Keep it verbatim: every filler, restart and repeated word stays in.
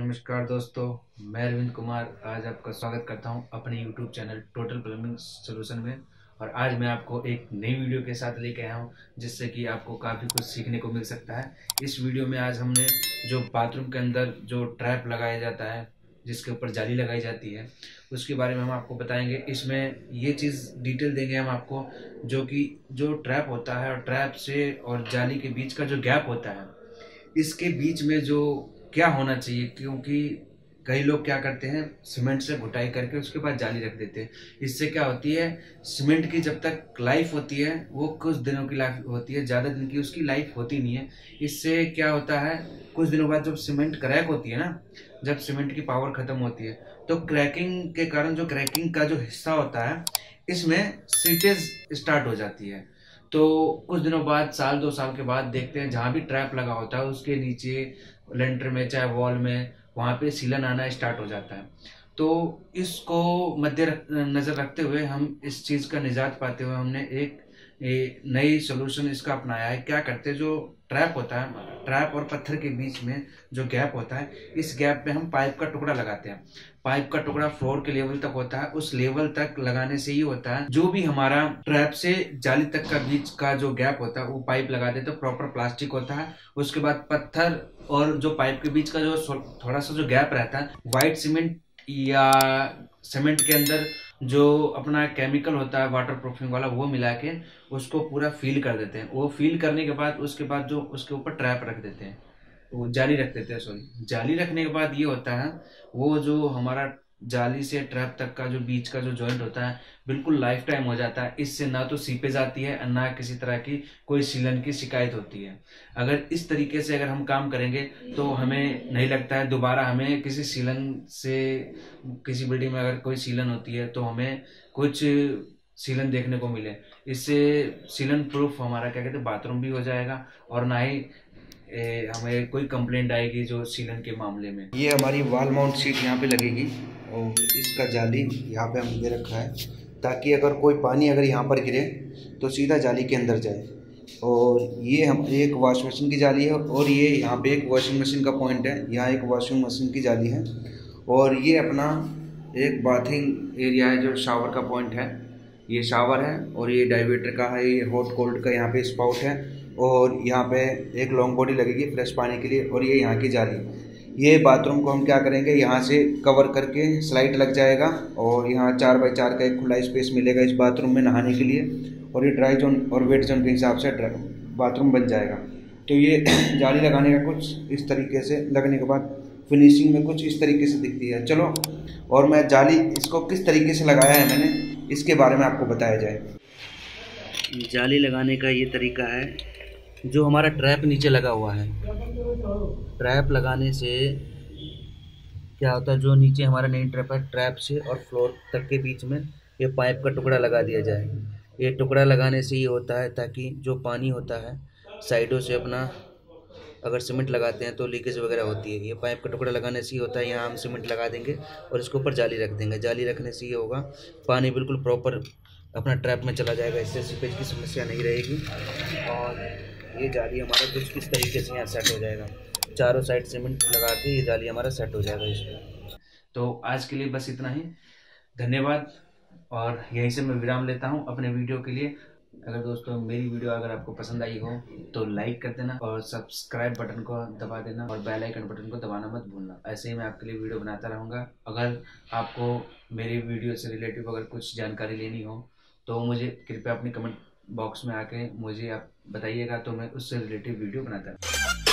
नमस्कार दोस्तों, मैं अरविंद कुमार आज आपका स्वागत करता हूं अपने YouTube channel total plumbing solution में। और आज मैं आपको एक नई वीडियो के साथ लेके आया हूं जिससे कि आपको काफ़ी कुछ सीखने को मिल सकता है। इस वीडियो में आज हमने जो बाथरूम के अंदर जो ट्रैप लगाया जाता है, जिसके ऊपर जाली लगाई जाती है, उसके बारे में हम आपको बताएंगे। इसमें ये चीज़ डिटेल देंगे हम आपको, जो कि जो ट्रैप होता है और ट्रैप से और जाली के बीच का जो गैप होता है, इसके बीच में जो क्या होना चाहिए। क्योंकि कई लोग क्या करते हैं, सीमेंट से घुटाई करके उसके बाद जाली रख देते हैं। इससे क्या होती है, सीमेंट की जब तक लाइफ होती है वो कुछ दिनों की लाइफ होती है, ज़्यादा दिन की उसकी लाइफ होती नहीं है। इससे क्या होता है, कुछ दिनों बाद जब सीमेंट क्रैक होती है ना, जब सीमेंट की पावर ख़त्म होती है, तो क्रैकिंग के कारण जो क्रैकिंग का जो हिस्सा होता है, इसमें सीटेज स्टार्ट हो जाती है। तो कुछ दिनों बाद, साल दो साल के बाद देखते हैं जहाँ भी ट्रैप लगा होता है उसके नीचे लेंटर में चाहे वॉल में, वहाँ पे सीलन आना स्टार्ट हो जाता है। तो इसको मध्य रख, नज़र रखते हुए हम इस चीज़ का निजात पाते हुए हमने एक ए, नई सोल्यूशन इसका अपनाया है। क्या करते हैं, जो ट्रैप होता है, ट्रैप और पत्थर के बीच में जो गैप होता है, इस गैप पे हम पाइप का टुकड़ा लगाते हैं। पाइप का टुकड़ा फ्लोर के लेवल तक होता है। उस लेवल तक लगाने से ही होता है, जो भी हमारा ट्रैप से जाली तक का बीच का जो गैप होता है वो पाइप लगा देते हैं। प्रॉपर प्लास्टिक होता है। उसके बाद पत्थर और जो पाइप के बीच का जो थोड़ा सा जो गैप रहता है, व्हाइट सीमेंट या सीमेंट के अंदर जो अपना केमिकल होता है वाटर प्रूफिंग वाला, वो मिला के उसको पूरा फील कर देते हैं। वो फील करने के बाद उसके बाद जो उसके ऊपर ट्रैप रख देते हैं, वो जाली रख देते हैं। सॉरी, जाली रखने के बाद ये होता है, वो जो हमारा जाली से ट्रैप तक का जो बीच का जो जॉइंट होता है, बिल्कुल लाइफ टाइम हो जाता है। इससे ना तो सीपेज आती है, ना किसी तरह की कोई सीलन की शिकायत होती है। अगर इस तरीके से अगर हम काम करेंगे तो हमें नहीं लगता है दोबारा हमें किसी सीलन से, किसी बिल्डिंग में अगर कोई सीलन होती है तो हमें कुछ सीलन देखने को मिले। इससे सीलन प्रूफ हमारा क्या कहते हैं बाथरूम भी हो जाएगा, और ना ही ए, हमें कोई कंप्लेंट आएगी जो सीलन के मामले में। ये हमारी वॉल माउंट सीट यहाँ पे लगेगी और इसका जाली यहाँ पे हमने दे रखा है, ताकि अगर कोई पानी अगर यहाँ पर गिरे तो सीधा जाली के अंदर जाए। और ये हम एक वॉश मशीन की जाली है, और ये यहाँ पे एक वॉशिंग मशीन का पॉइंट है, यहाँ एक वॉशिंग मशीन की जाली है। और ये अपना एक बाथिंग एरिया है, जो शावर का पॉइंट है, ये शावर है। और ये डाइवेटर का है, ये हॉट कोल्ड का यहाँ पे स्पाउट है। और यहाँ पे एक लॉन्ग बॉडी लगेगी फ्रेश पानी के लिए। और ये यहाँ की जाली, ये बाथरूम को हम क्या करेंगे, यहाँ से कवर करके स्लाइड लग जाएगा, और यहाँ चार बाई चार का एक खुला स्पेस मिलेगा इस बाथरूम में नहाने के लिए। और ये ड्राई जोन और वेट जोन के हिसाब से बाथरूम बन जाएगा। तो ये जाली लगाने का कुछ इस तरीके से, लगने के बाद फिनिशिंग में कुछ इस तरीके से दिखती है। चलो, और मैं जाली इसको किस तरीके से लगाया है मैंने, इसके बारे में आपको बताया जाए। जाली लगाने का ये तरीका है, जो हमारा ट्रैप नीचे लगा हुआ है, ट्रैप लगाने से क्या होता है, जो नीचे हमारा नई ट्रैप है, ट्रैप से और फ्लोर तक के बीच में ये पाइप का टुकड़ा लगा दिया जाए। ये टुकड़ा लगाने से ये होता है ताकि जो पानी होता है साइडों से अपना, अगर सीमेंट लगाते हैं तो लीकेज वगैरह होती है। ये पाइप का टुकड़ा लगाने से ये होता है, यहाँ हम सीमेंट लगा देंगे और इसके ऊपर जाली रख देंगे। जाली रखने से ये होगा, पानी बिल्कुल प्रॉपर अपना ट्रैप में चला जाएगा, इससे सीपेज की समस्या नहीं रहेगी। और ये जाली हमारा कुछ इस तरीके से यहाँ सेट हो जाएगा, चारों साइड सीमेंट लगा के ये जाली हमारा सेट हो जाएगा इसमें। तो आज के लिए बस इतना ही, धन्यवाद। और यहीं से मैं विराम लेता हूँ अपने वीडियो के लिए। अगर दोस्तों मेरी वीडियो अगर आपको पसंद आई हो तो लाइक कर देना, और सब्सक्राइब बटन को दबा देना, और बेल आइकन बटन को दबाना मत भूलना। ऐसे ही मैं आपके लिए वीडियो बनाता रहूँगा। अगर आपको मेरी वीडियो से रिलेटिव अगर कुछ जानकारी लेनी हो तो मुझे कृपया अपने कमेंट बॉक्स में आके मुझे आप बताइएगा, तो मैं उससे रिलेटिव वीडियो बनाता रहूँगा।